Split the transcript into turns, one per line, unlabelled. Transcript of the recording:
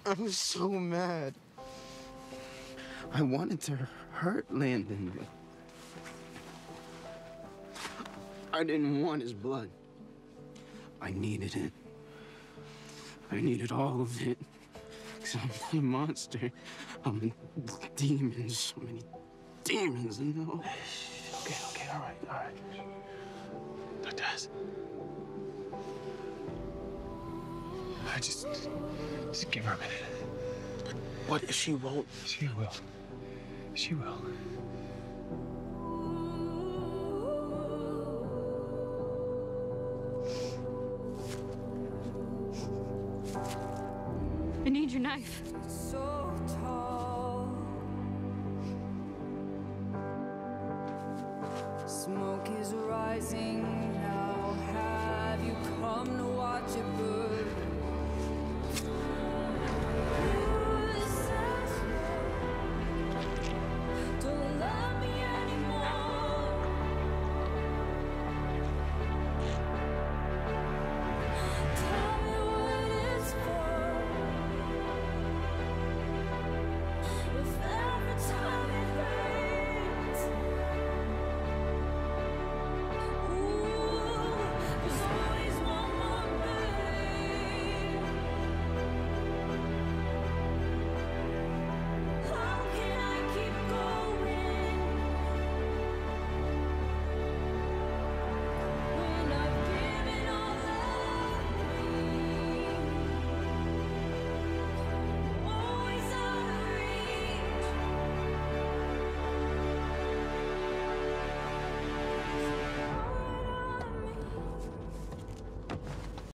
I was so mad. I wanted to hurt Landon. I didn't want his blood. I needed it. I needed all of it. Because I'm a monster. I'm a demon. So many demons, you know?
Okay, all right. Dr. Haas. Just give her a minute.
What if she won't?
She will. She will.
I need your knife.
So tall. Smoke is rising now. Have you come to watch it burn?